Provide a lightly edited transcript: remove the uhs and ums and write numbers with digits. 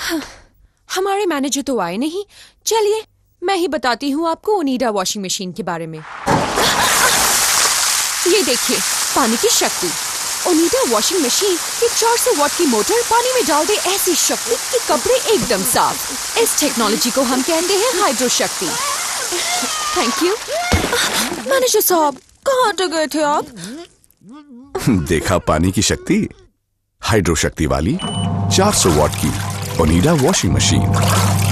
हमारे मैनेजर तो आए नहीं। चलिए मैं ही बताती हूँ आपको ओनिडा वॉशिंग मशीन के बारे में। ये देखिए, पानी की शक्ति। ओनिडा वॉशिंग मशीन की 400 वॉट की मोटर पानी में डाल दे ऐसी शक्ति कि कपड़े एकदम साफ। इस टेक्नोलॉजी को हम कहते हैं हाइड्रो शक्ति। Thank you. मैनेजर साहब, कहाँ अटक गए थे आप? देखा पानी की शक्ति? हाइड्रो शक्ति वाली 400 वॉट की ओनिडा वॉशिंग मशीन।